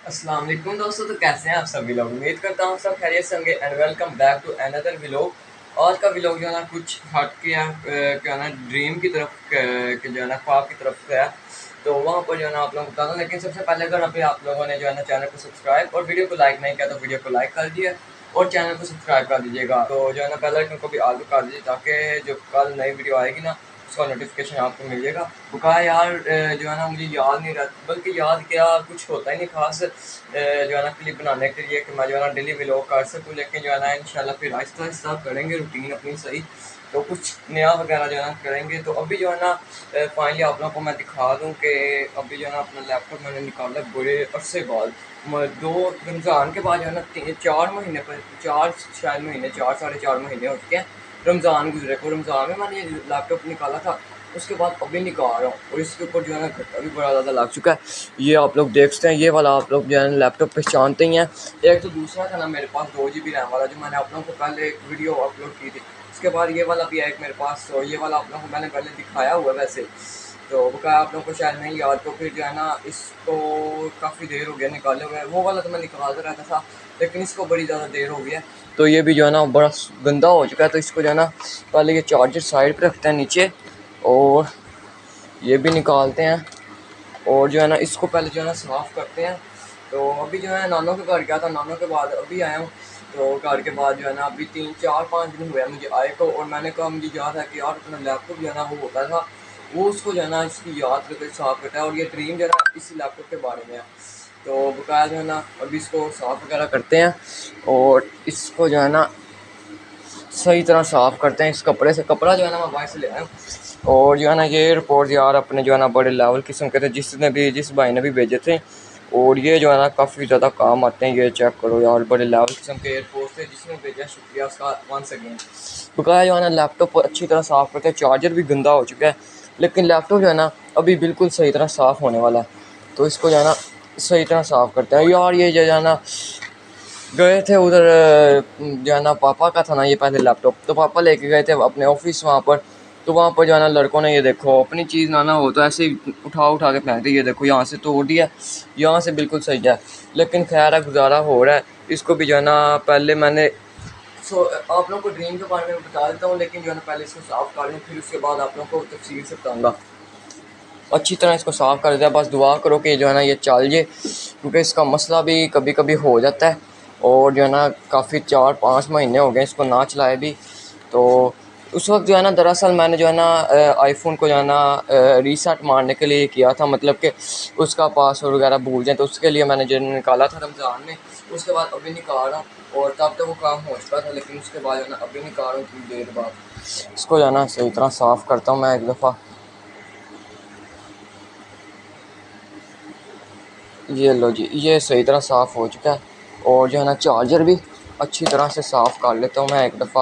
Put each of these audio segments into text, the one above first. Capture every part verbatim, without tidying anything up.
अस्सलाम वालेकुम दोस्तों। तो कैसे हैं आप सभी लोग? उम्मीद करता हूँ सब खैरियत से होंगे and welcome back to another vlog. आज का व्लॉग जो है ना कुछ हट के है, क्या ना ड्रीम की तरफ के जो है ना ख्वाब की तरफ से है। तो वहाँ पर जो है ना आप लोगों को बताता हूँ, लेकिन सबसे पहले अगर अभी आप लोगों ने जो है ना चैनल को सब्सक्राइब और वीडियो को लाइक नहीं किया तो वीडियो को लाइक कर दिए और चैनल को सब्सक्राइब कर दीजिएगा। तो जो है ना बेल आइकन को भी आलू कर दीजिए ताकि जो कल नई वीडियो आएगी ना उसका नोटिफिकेशन आपको मिल जाएगा। तो कहा यार जो है ना मुझे याद नहीं रहता, बल्कि याद क्या कुछ होता ही नहीं खास जो है ना क्लिप बनाने के लिए कि मैं जो है ना डेली व्लॉग कर सकूँ। लेकिन जो है ना इंशाल्लाह फिर आहिस्ता आहिस्ता करेंगे रूटीन अपनी सही, तो कुछ नया वगैरह जो है ना करेंगे। तो अभी जो है ना फाइनली आप लोगों को मैं दिखा दूँ कि अभी जो है ना अपना लैपटॉप मैंने निकाला बड़े अरसे बाद, दो रमज़ान के बाद जो है ना तीन चार महीने पर चार शायद महीने चार साढ़े चार महीने हो चुके हैं रमज़ान गुजरे को। रमज़ान में मैंने ये लैपटॉप निकाला था, उसके बाद अभी निकाल रहा हूँ और इसके ऊपर जो है ना घट्टा भी बड़ा ज़्यादा लग चुका है। ये आप लोग देखते हैं, ये वाला आप लोग जो है लैपटॉप पहचानते ही हैं। एक तो दूसरा था ना मेरे पास दो जी बी रैम वाला, जो मैंने आप लोगों को पहले एक वीडियो अपलोड की थी। उसके बाद ये वाला भी है एक मेरे पास, तो ये वाला आप लोगों को मैंने पहले दिखाया हुआ वैसे, तो बकाया आप लोगों को शायद नहीं याद। तो फिर जो है ना इसको काफ़ी देर हो गया निकाले हुए, वो वाला तो मैं निकालता रहता था लेकिन इसको बड़ी ज़्यादा देर हो गई है। तो ये भी जो है ना बड़ा गंदा हो चुका है। तो इसको जो है ना पहले ये चार्जर साइड पे रखते हैं नीचे और ये भी निकालते हैं और जो है ना इसको पहले जो है ना साफ़ करते हैं। तो अभी जो है नानों के घर गया था, नानों के बाद अभी आया हूँ। तो घर के बाद जो है ना अभी तीन चार पाँच दिन हुए मुझे आए को, और मैंने कहा मुझे याद है कि यार अपना लैपटॉप जो है ना वो होता था, वो उसको जो है ना इसकी याद करके साफ़ करता है। और ये ड्रीम जो है ना इसी लैपटॉप के बारे में है। तो बकाया जो है ना अभी इसको साफ़ वगैरह करते हैं और इसको जो है ना सही तरह साफ़ करते हैं। इस कपड़े से, कपड़ा जो है ना मैं बाहर से ले आया हूँ। और जो है ना ये रिपोर्ट यार अपने जो है ना बड़े लेवल किस्म के थे, जिसने भी जिस भाई ने भी भेजे थे, और ये जो है ना काफ़ी ज़्यादा काम आते हैं। ये चेक करो यार, बड़े लेवल किस्म के एयरपोर्ट थे, जिसने भेजा शुक्रिया उसका वंस अगेन। बकाया जो है ना लैपटॉप अच्छी तरह साफ़ करते हैं। चार्जर भी गंदा हो चुका है लेकिन लैपटॉप जो है ना अभी बिल्कुल सही तरह साफ़ होने वाला है। तो इसको जो है ना सही तरह साफ़ करते हैं यार। ये जो है ना गए थे उधर जो है ना पापा का था ना ये पहले लैपटॉप, तो पापा लेके गए थे अपने ऑफिस वहाँ पर। तो वहाँ पर जो है ना लड़कों ने ये देखो अपनी चीज़ ना ना हो तो ऐसे ही उठा उठा के फेंक दी। ये देखो यहाँ से तोड़ दिया, यहाँ से बिल्कुल सही है, लेकिन खैर है गुजारा हो रहा है। इसको भी जो है ना पहले मैंने सो आप लोगों को ड्रीम के बारे में बता देता हूँ, लेकिन जो है ना पहले इसको साफ़ कर लूँ फिर उसके बाद आप लोगों को तफसील से बताऊँगा। अच्छी तरह इसको साफ़ कर दिया, बस दुआ करो कि जो है ना ये चल जाए, क्योंकि इसका मसला भी कभी कभी हो जाता है। और जो है ना काफ़ी चार पाँच महीने हो गए इसको ना चलाए भी। तो उस वक्त जो है ना दरअसल मैंने जो है ना आईफोन को जो है ना रीसेट मारने के लिए किया था, मतलब कि उसका पासवर्ड वगैरह भूल जाए, तो उसके लिए मैंने जो निकाला था रमज़ान में। उसके बाद अभी निकाल रहा हूँ और तब तक वो काम हो चुका था, लेकिन उसके बाद जो है ना अभी निकाल रहा हूँ थोड़ी देर बाद। इसको जो है ना सही तरह साफ़ करता हूँ मैं एक दफ़ा। ये लो जी, ये सही तरह साफ़ हो चुका है। और जो है ना चार्जर भी अच्छी तरह से साफ़ कर लेता हूँ मैं एक दफ़ा।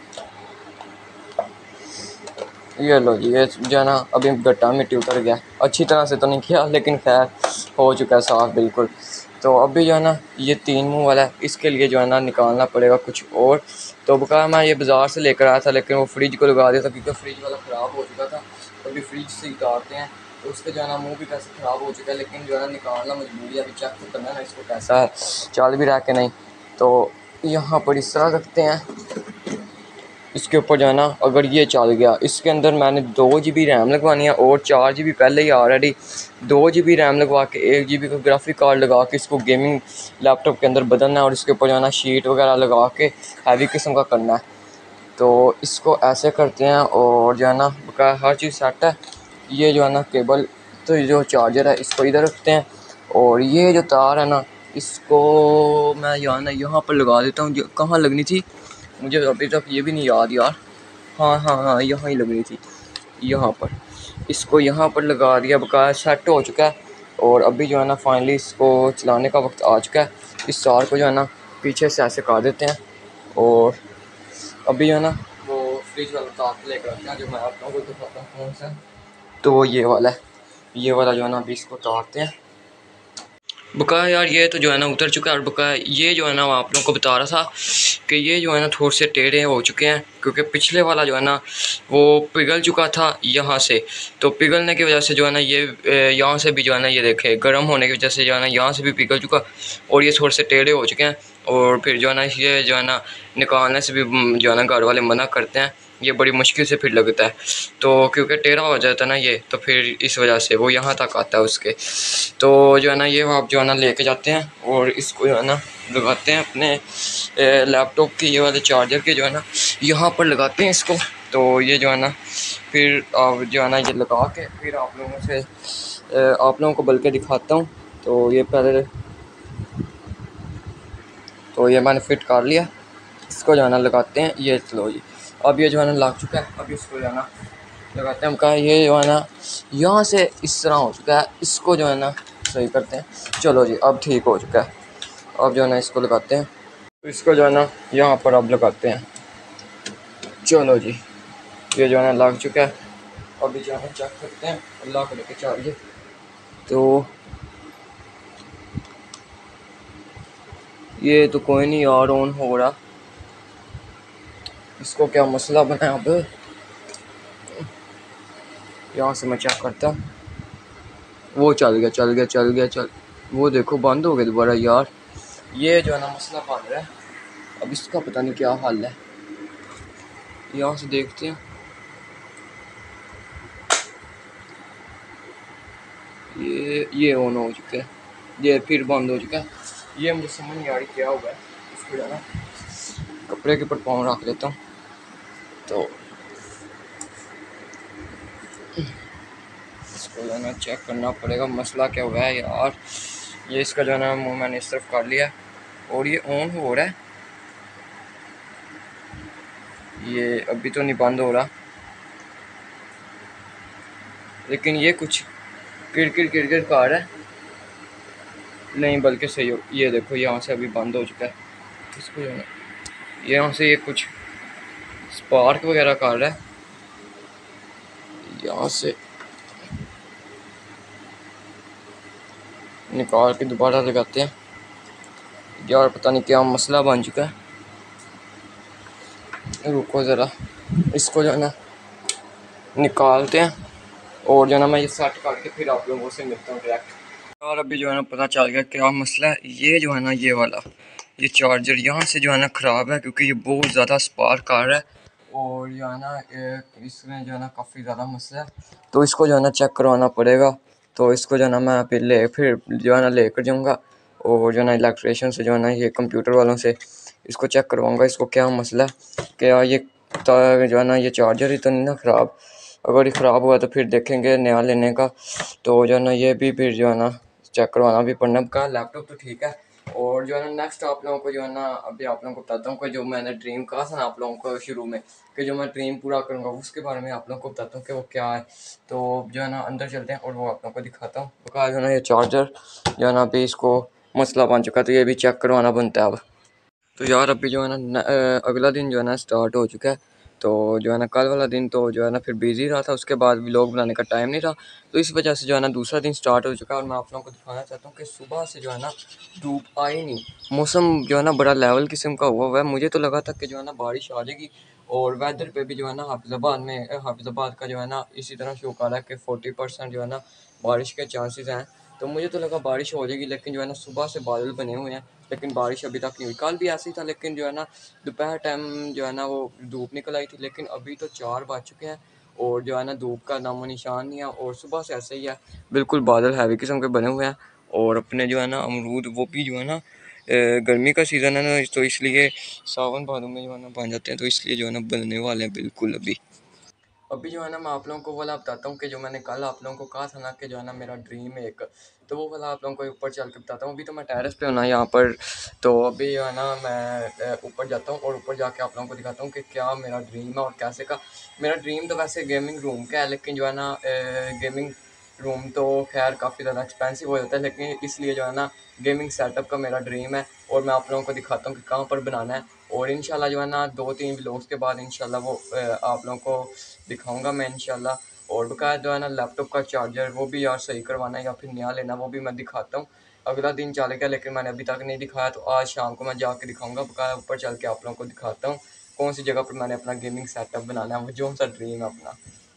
ये लो जी, ये जो है ना अभी गट्टा मिट्टी उतर गया, अच्छी तरह से तो नहीं किया लेकिन खैर हो चुका है साफ़ बिल्कुल। तो अभी जो है ना ये तीन मुंह वाला है, इसके लिए जो है ना निकालना पड़ेगा कुछ और। तो बका मैं ये बाज़ार से लेकर आया था, लेकिन वो फ्रिज को लगा दिया था क्योंकि फ्रिज वाला ख़राब हो चुका था। तो अभी फ्रिज से उतारते हैं, तो उसके जो है ना मुँह भी कैसे ख़राब हो चुका है, लेकिन जो है ना निकालना मजबूरी है। अभी चेक तो करना है ना इसको कैसा है, चल भी रहा कि नहीं। तो यहाँ पर इस तरह रखते हैं, इसके ऊपर जो है ना अगर ये चल गया, इसके अंदर मैंने दो जी बी रैम लगवानी है और चार जी बी पहले ही ऑलरेडी दो जी बी रैम लगवा के एक जी बी का ग्राफिक कार्ड लगा के इसको गेमिंग लैपटॉप के अंदर बदलना है और इसके ऊपर जो है ना शीट वगैरह लगा के हैवी किस्म का करना है। तो इसको ऐसे करते हैं और जो है ना बकाया हर चीज़ सेट है। ये जो है ना केबल, तो ये जो चार्जर है इसको इधर रखते हैं और ये जो तार है ना इसको मैं यहाँ ना यहाँ पर लगा देता हूँ। कहाँ लगनी थी मुझे अभी तक ये भी नहीं याद यार। हाँ हाँ हाँ यहाँ ही लगनी थी, यहाँ पर। इसको यहाँ पर लगा दिया, बकाया सेट हो चुका है। और अभी जो है ना फाइनली इसको चलाने का वक्त आ चुका है। इस तार को जो है ना पीछे से ऐसे काट देते हैं और अभी जो है ना वो फ्रिज वाला तार लेकर आते हैं, जो मैं आप लोगों को दिखाता हूँ कौन सा। तो ये वाला है, ये वाला जो है ना अभी इसको उतारते हैं। बकाया यार ये तो जो है ना उतर चुका है, और बकाया ये जो है ना आप लोगों को बता रहा था कि ये जो है ना थोड़े से टेढ़े हो चुके हैं, क्योंकि पिछले वाला जो है ना वो पिघल चुका था यहाँ से। तो पिघलने की वजह से जो है ना ये यहाँ से भी जो है ना ये देखे गर्म होने की वजह से जो है ना यहाँ से भी पिघल चुका, और ये थोड़े से टेढ़े हो चुके हैं। और फिर जो है ना ये जो है ना निकालने से भी जो है ना घर वाले मना करते हैं, ये बड़ी मुश्किल से फिर लगता है। तो क्योंकि टेढ़ा हो जाता है ना ये, तो फिर इस वजह से वो यहाँ तक आता है उसके। तो जो है ना ये आप जो है ना लेके जाते हैं और इसको जो है ना लगाते हैं अपने लैपटॉप के ये वाले चार्जर के जो है ना यहाँ पर लगाते हैं इसको। तो ये जो है ना फिर आप जो है ना ये लगा के फिर आप लोगों से आप लोगों को बल्कि दिखाता हूँ। तो ये पहले तो ये मैंने फिट कर लिया, इसको जो है ना लगाते हैं। ये चलो जी, अब ये जो है ना लग चुका है। अब इसको जो है ना लगाते हैं। हम कहा ये जो है ना यहाँ से इस तरह हो चुका है, इसको जो है ना सही करते हैं। चलो जी अब ठीक हो चुका है। अब जो है ना इसको लगाते हैं, तो इसको जो है ना यहाँ पर अब लगाते हैं। चलो जी ये जो है ना लग चुका है। अभी जो है चेक करते हैं, अल्लाह को लेके चाहिए। तो ये तो कोई नहीं यार ऑन हो रहा, इसको क्या मसला बना अब। यहाँ से मैं चेक करता हूँ। वो चल गया चल गया चल गया चल वो देखो बंद हो गया दोबारा यार। ये जो है ना मसला बन रहा है, अब इसका पता नहीं क्या हाल है। यहाँ से देखते हैं। ये ये ऑन हो चुका है, ये फिर बंद हो चुका है। ये मुझे समझ नहीं आ रही क्या हुआ है। इसको जो है ना कपड़े के ऊपर पाँव रख लेता हूँ। तो इसको जो है ना चेक करना पड़ेगा मसला क्या हुआ है यार। ये इसका जो है ना मुँह मैंने इस तरफ कर लिया और ये ऑन हो रहा है, ये अभी तो नहीं बंद हो रहा, लेकिन ये कुछ किरकिर किरकिर कर रहा है। नहीं बल्कि सही हो, ये देखो यहाँ से अभी बंद हो चुका है। इसको जो है यहाँ से ये कुछ स्पार्क वगैरह कर रहा है। यहाँ से निकाल के दोबारा लगाते हैं। यार पता नहीं क्या मसला बन चुका है। रुको ज़रा, इसको जो है ना निकालते हैं और जो है ना मैं ये सेट करके फिर आप लोगों से मिलता हूँ डायरेक्ट। और अभी जो है ना पता चल गया क्या मसला है। ये जो है ना ये वाला ये चार्जर यहाँ से जो है ना ख़राब है, क्योंकि ये बहुत ज़्यादा स्पार्क आ रहा है और जो है ना इसमें जो है ना काफ़ी ज़्यादा मसला है। तो इसको जो है ना चेक करवाना पड़ेगा। तो इसको जो है ना मैं फिर ले फिर जो है ना लेकर जाऊँगा और जो है ना इलेक्ट्रिशियन से जो है ना ये कंप्यूटर वालों से इसको चेक करवाऊँगा इसको क्या मसला है। क्या ये जो है ना ये चार्जर ही तो नहीं ना ख़राब। अगर ये ख़राब हुआ तो फिर देखेंगे नया लेने का। तो जो है ना ये भी फिर जो है ना चेक करवाना भी पड़ना का। लैपटॉप तो ठीक है। और जो है ना नेक्स्ट आप लोगों को जो है ना अभी आप लोगों को बताता हूँ कि जो मैंने ड्रीम कहा था ना आप लोगों को शुरू में कि जो मैं ड्रीम पूरा करूँगा उसके बारे में आप लोगों को बताता हूँ कि वो क्या है। तो जो है ना अंदर चलते हैं और वो आप लोगों को दिखाता हूँ। तो कहा जो है ना ये चार्जर जो है ना अभी इसको मसला बन चुका है, तो ये भी चेक करवाना बनता है अब। तो यार अभी जो है ना अगला दिन जो है ना स्टार्ट हो चुका है। तो जो है ना कल वाला दिन तो जो है ना फिर बिज़ी रहा था, उसके बाद व्लॉग बनाने का टाइम नहीं था। तो इस वजह से जो है ना दूसरा दिन स्टार्ट हो चुका है। और मैं आप लोगों को दिखाना चाहता हूँ कि सुबह से जो है ना धूप आई नहीं, मौसम जो है ना बड़ा लेवल किस्म का हुआ हुआ है। मुझे तो लगा था कि जो है ना बारिश आ जाएगी। और वेदर पे भी जो है ना हाफिज़ाबाद में हाफिज़ाबाद का जो है ना इसी तरह शो कर रहा है कि फोर्टी परसेंट जो है ना बारिश के चांसेस हैं। तो मुझे तो लगा बारिश हो जाएगी, लेकिन जो है ना सुबह से बादल बने हुए हैं लेकिन बारिश अभी तक नहीं हुई। कल भी ऐसे ही था, लेकिन जो है ना दोपहर टाइम जो है ना वो धूप निकल आई थी। लेकिन अभी तो चार बज चुके हैं और जो है ना धूप का नामो निशान नहीं है। और सुबह से ऐसे ही है, बिल्कुल बादल हैवी किस्म के बने हुए हैं। और अपने जो है ना अमरूद वो भी जो है ना गर्मी का सीज़न है ना, तो इसलिए सावन भादों में जो है ना बन जाते हैं, तो इसलिए जो है ना बनने वाले हैं बिल्कुल अभी। अभी जो है ना मैं आप लोगों को वाला बताता हूँ कि जो मैंने कल आप लोगों को कहा था ना कि जो है ना मेरा ड्रीम है एक, तो वो वाला आप लोगों को ऊपर चल के बताता हूँ। अभी तो मैं टेरेस पे हूँ ना यहाँ पर। तो अभी जो है ना मैं ऊपर जाता हूँ और ऊपर जाके आप लोगों को दिखाता हूँ कि क्या मेरा ड्रीम है और कैसे का। मेरा ड्रीम तो वैसे गेमिंग रूम का है, लेकिन जो है ना गेमिंग रूम तो खैर काफ़ी ज़्यादा एक्सपेंसिव हो जाता है, लेकिन इसलिए जो है ना गेमिंग सेटअप का मेरा ड्रीम है। और मैं आप लोगों को दिखाता हूँ कि कहाँ पर बनाना है। और इंशाल्लाह जो है ना दो तीन व्लॉग्स के बाद इंशाल्लाह वो आप लोगों को दिखाऊंगा मैं इंशाल्लाह। और बकाया जो है ना लैपटॉप का चार्जर वो भी यार सही करवाना है या फिर नया लेना, वो भी मैं दिखाता हूँ। अगला दिन चल गया लेकिन मैंने अभी तक नहीं दिखाया, तो आज शाम को मैं जाके दिखाऊंगा। बकाया ऊपर चल के आप लोगों को दिखाता हूँ कौन सी जगह पर मैंने अपना गेमिंग सेटअप बनाना है, वो जो सा ड्रीम है अपना।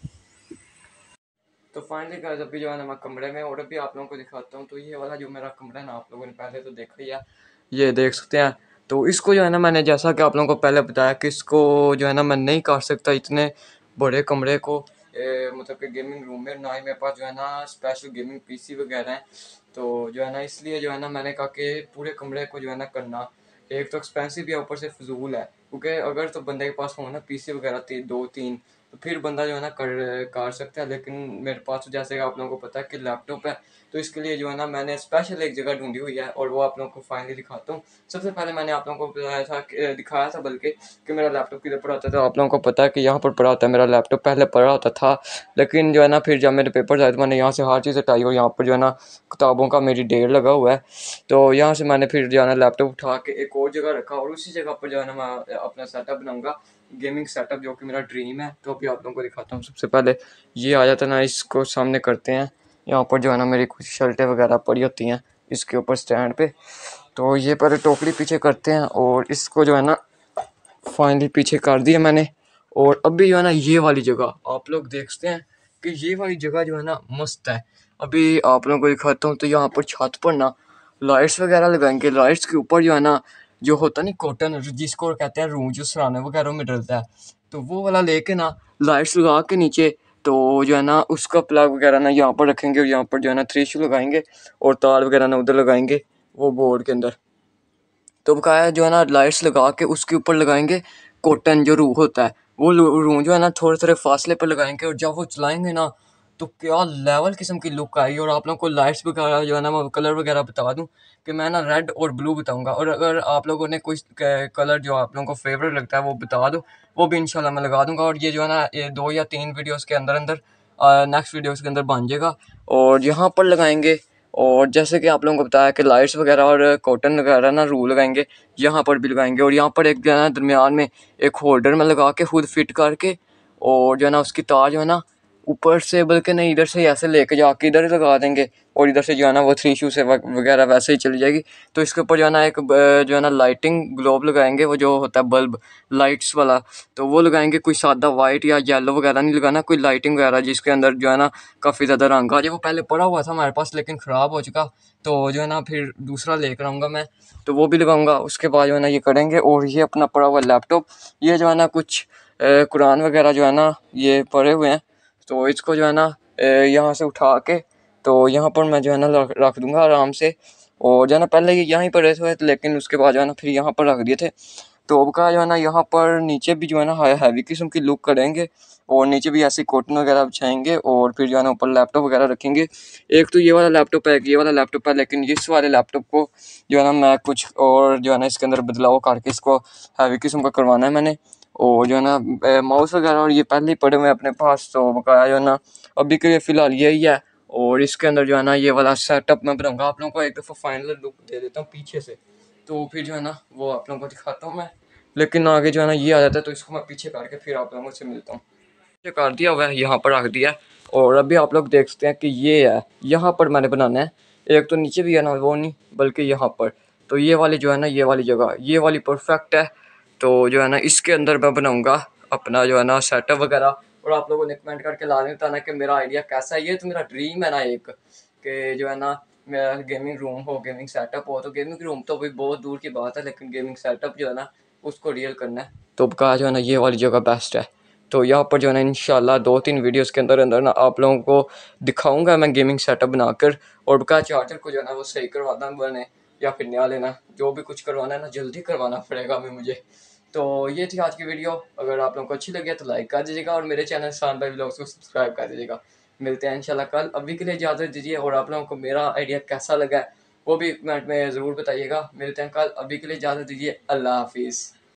तो फाइनली गाइस अभी जो है ना मैं कमरे में, और अभी आप लोगों को दिखाता हूँ। तो ये वाला जो मेरा कमरा है ना, आप लोगों ने पहले तो देखा ही है, ये देख सकते हैं। तो इसको जो है ना मैंने, जैसा कि आप लोगों को पहले बताया कि इसको जो है ना मैं नहीं काट सकता इतने बड़े कमरे को, ए, मतलब कि गेमिंग रूम में, ना ही मेरे पास जो है ना स्पेशल गेमिंग पीसी वगैरह है। तो जो है ना इसलिए जो है ना मैंने कहा कि पूरे कमरे को जो है ना करना, एक तो एक्सपेंसिव भी है, ऊपर से फजूल है। क्योंकि अगर तो बंदे के पास हो ना पीसी वगैरह ती, दो तीन, तो फिर बंदा जो है ना कर कर सकता है। लेकिन मेरे पास तो जैसे आप लोगों को पता है कि लैपटॉप है, तो इसके लिए जो है ना मैंने स्पेशल एक जगह ढूंढी हुई है, और वो आप लोगों को फाइनली दिखाता हूँ। सबसे पहले मैंने आप लोगों को बताया था कि, दिखाया था बल्कि, कि मेरा लैपटॉप किधर पड़ा होता है। तो आप लोगों को पता है कि यहाँ पर पड़ा होता है मेरा लैपटॉप, पहले पड़ा होता था। लेकिन जो है ना फिर जब मेरे पेपर आए तो मैंने यहाँ से हर चीज़ हटाई, और यहाँ पर जो है ना किताबों का मेरी ढेर लगा हुआ है। तो यहाँ से मैंने फिर जो है ना लैपटॉप उठा के एक और जगह रखा, और उसी जगह पर जो है ना मैं अपना सेटअप बनाऊंगा, गेमिंग सेटअप, जो कि मेरा ड्रीम है। तो अभी आप लोगों को दिखाता हूँ। सबसे पहले ये आ जाता है ना, इसको सामने करते हैं। यहाँ पर जो है ना मेरी कुछ शर्टें वगैरह पड़ी होती हैं इसके ऊपर स्टैंड पे। तो ये पहले टोकरी पीछे करते हैं, और इसको जो है ना फाइनली पीछे कर दिया मैंने। और अभी जो है ना ये वाली जगह आप लोग देखते हैं कि ये वाली जगह जो है ना मस्त है। अभी आप लोगों को दिखाता हूँ। तो यहाँ पर छत पर ना लाइट्स वगैरह लगाएंगे। लाइट्स के ऊपर जो है ना जो होता है ना कॉटन, जिसको कहते हैं रूम, जो सराने वगैरह में डलता है, तो वो वाला लेके ना लाइट्स लगा के नीचे, तो जो है ना उसका प्लग वगैरह ना यहाँ पर रखेंगे, और यहाँ पर जो है ना थ्री शू लगाएंगे, और तार वगैरह ना उधर लगाएंगे वो बोर्ड के अंदर। तो बकाया जो है ना लाइट्स लगा के उसके ऊपर लगाएंगे कॉटन जो रूह होता है, वो रूह जो है ना थोड़े थोड़े फासले पर लगाएंगे, और जब वो चलाएंगे ना तो क्या लेवल किस्म की लुक आएगी। और आप लोगों को लाइट्स वगैरह जो है ना मैं कलर वगैरह बता दूं कि मैं ना रेड और ब्लू बताऊंगा, और अगर आप लोगों ने कोई कलर जो आप लोगों को फेवरेट लगता है वो बता दो, वो भी इंशाल्लाह मैं लगा दूंगा। और ये जो है ना ये दो या तीन वीडियोस के अंदर अंदर नेक्स्ट वीडियोस के अंदर बन जाएगा। और यहाँ पर लगाएंगे, और जैसे कि आप लोगों को बताया कि लाइट्स वगैरह और कॉटन वगैरह ना रूल लगाएंगे, यहाँ पर भी लगाएंगे। और यहाँ पर एक जो है ना दरमियान में एक होल्डर में लगा के खुद फिट करके, और जो है ना उसकी तार जो है ना ऊपर से, बल्कि नहीं इधर से ऐसे लेके जाके इधर ही लगा देंगे, और इधर से जो है ना वो थ्री शू से वगैरह वैसे ही चली जाएगी। तो इसके ऊपर जो है ना एक जो है ना लाइटिंग ग्लोब लगाएंगे, वो जो होता है बल्ब लाइट्स वाला, तो वो लगाएंगे। कोई सादा वाइट या येलो वगैरह नहीं लगाना, कोई लाइटिंग वगैरह जिसके अंदर जो है ना काफ़ी ज़्यादा रंग आ जाए। वो पहले पड़ा हुआ था हमारे पास लेकिन ख़राब हो चुका, तो जो है ना फिर दूसरा लेकर आऊँगा मैं, तो वो भी लगाऊंगा। उसके बाद जो है ना ये करेंगे। और ये अपना पड़ा हुआ लैपटॉप, ये जो है ना कुछ कुरान वगैरह जो है ना ये पड़े हुए हैं, तो इसको जो है ना यहाँ से उठा के, तो यहाँ पर मैं जो है ना रख दूँगा आराम से। और जो है ना पहले ये यहाँ पर रहे थे, लेकिन उसके बाद जो है ना फिर यहाँ पर रख दिए थे। तो अब का जो है ना यहाँ पर नीचे भी जो है ना हैवी किस्म की लुक करेंगे, और नीचे भी ऐसे कॉटन वगैरह बिछाएंगे, और फिर जो है ना ऊपर लैपटॉप वगैरह रखेंगे। एक तो ये वाला लैपटॉप है, एक ये वाला लैपटॉप है, लेकिन इस वाले लैपटॉप को जो है ना मैं कुछ और जो है ना इसके अंदर बदलाव करके इसको हैवी किस्म का करवाना है मैंने। और जो है ना माउस वगैरह और ये पहले ही पड़े हुए हैं अपने पास, तो बकाया जो है ना अभी के लिए फ़िलहाल यही है। और इसके अंदर जो है ना ये वाला सेटअप मैं बनाऊंगा। आप लोगों को एक दफ़ा फाइनल लुक दे देता हूँ पीछे से, तो फिर जो है ना वो आप लोगों को दिखाता हूँ मैं। लेकिन आगे जो है ना ये आ जाता है, तो इसको मैं पीछे करके फिर आप लोगों से मिलता हूँ। पीछे कर दिया हुआ है, यहाँ पर रख दिया। और अभी आप लोग देख सकते हैं कि ये है, यहाँ पर मैंने बनाना है। एक तो नीचे भी है ना, वो नहीं बल्कि यहाँ पर। तो ये वाली जो है ना, ये वाली जगह, ये वाली परफेक्ट है। तो जो है ना इसके अंदर मैं बनाऊंगा अपना जो है ना सेटअप वगैरह। और आप लोगों ने कमेंट करके लाजमी बताना कि मेरा आइडिया कैसा है। ये तो मेरा ड्रीम है ना एक, कि जो है ना मेरा गेमिंग रूम हो, गेमिंग सेटअप हो। तो गेमिंग रूम तो अभी बहुत दूर की बात है, लेकिन गेमिंग सेटअप जो है ना उसको रियल करना है। तो कहा जो है ना ये वाली जगह बेस्ट है। तो यहाँ पर जो है ना इंशाल्लाह दो तीन वीडियोस के अंदर अंदर ना आप लोगों को दिखाऊंगा मैं गेमिंग सेटअप बनाकर। और बका चार्जर को जो है ना वो सही करवाना बने, या फिर नया लेना, जो भी कुछ करवाना है ना जल्दी करवाना पड़ेगा हमें मुझे। तो ये थी आज की वीडियो। अगर आप लोगों को अच्छी लगी तो लाइक कर दीजिएगा, और मेरे चैनल शान भाई व्लॉग्स को सब्सक्राइब कर दीजिएगा। मिलते हैं इंशाल्लाह कल। अभी के लिए इजाज़त दीजिए, और आप लोगों को मेरा आइडिया कैसा लगा है वो भी कमेंट में ज़रूर बताइएगा। मिलते हैं कल। अभी के लिए इजाज़त दीजिए। अल्लाह हाफिज़।